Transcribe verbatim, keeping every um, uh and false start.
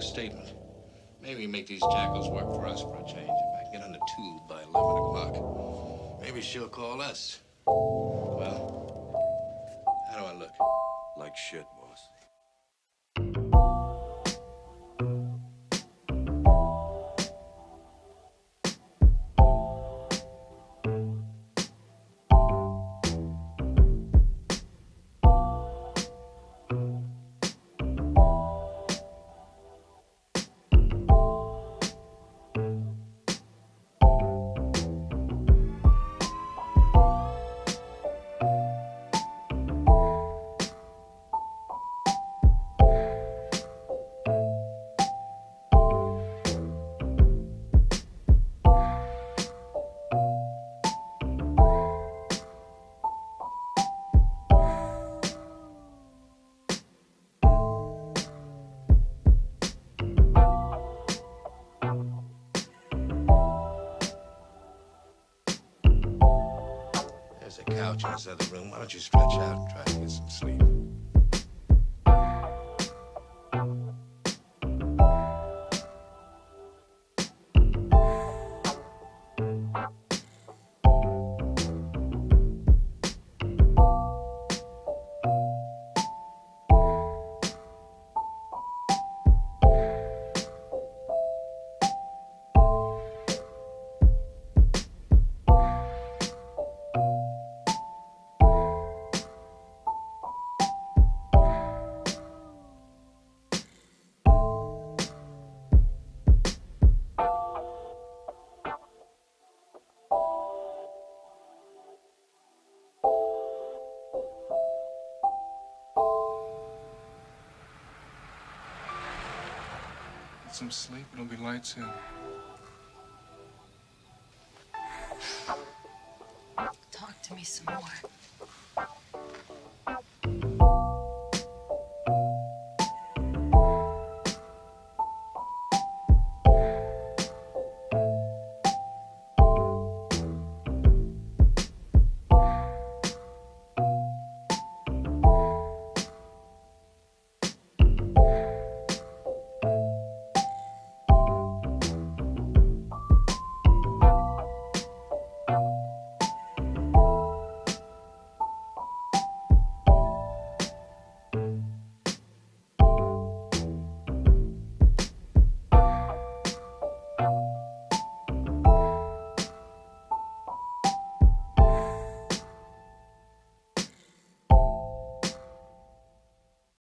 a statement. Maybe we make these jackals work for us for a change. If I get on the tube by eleven o'clock, maybe she'll call us. Well, how do I look? Like shit, boss. There's a couch in this other room. Why don't you stretch out and try to get some sleep? Get some sleep, it'll be light soon. Talk to me some more.